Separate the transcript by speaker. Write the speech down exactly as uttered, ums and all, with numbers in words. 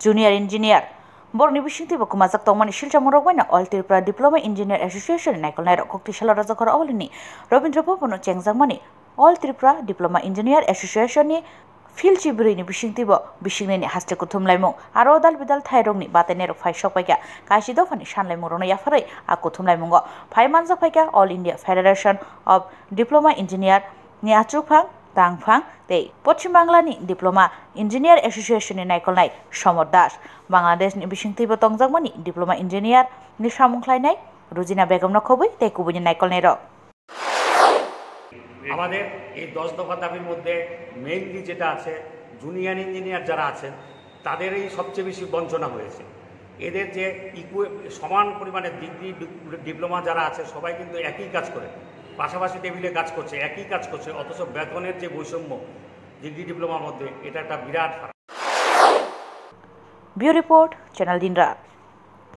Speaker 1: junior engineer borni bisingti bo kwmajak tongmani silsamung rok baina all Tripura diploma engineer association naikol nairok kokti sala rajakor awlini Rabindra Bhavan chengjangmani all Tripura diploma engineer association ni field chibri ni bisingti bo bisingni ni haste kuthum laimung aro dal bidal thairong ni batene rok phai sokpaika kaisi dofani sanlaimung rono yafarai a kuthum laimungo phai manjak paika all India Federation of Diploma Engineer ni achukphang tangphang tei Poschim Bangla ni Diploma Engineer Association ni naikol nai Somor Das Bangladesh ni bisingti bo tongjangmani Diploma Engineer ni samung khlainai Rujina Begum no khobui tei kubuni naikol nairok
Speaker 2: আমাদের এই দশ দফা দাবির মধ্যে mainly যেটা আছে junior engineer যারা আছেন তাদেরই সবচেয়ে বেশি বঞ্চনা হয়েছে। এদের যে ইকুয়ে সমান পরিমাণে ডিগ্রি ডিপ্লোমা যারা আছে সবাই কিন্তু একই কাজ করে, পাশাপাশি টেবিলে কাজ করছে, একই কাজ করছে, অথচ বেতনের যে বৈষম্য ডিগ্রি ডিপ্লোমার মধ্যে এটা একটা বিরাট ফারাক।
Speaker 1: ব্যুরো রিপোর্ট চ্যানেল দিনরাত।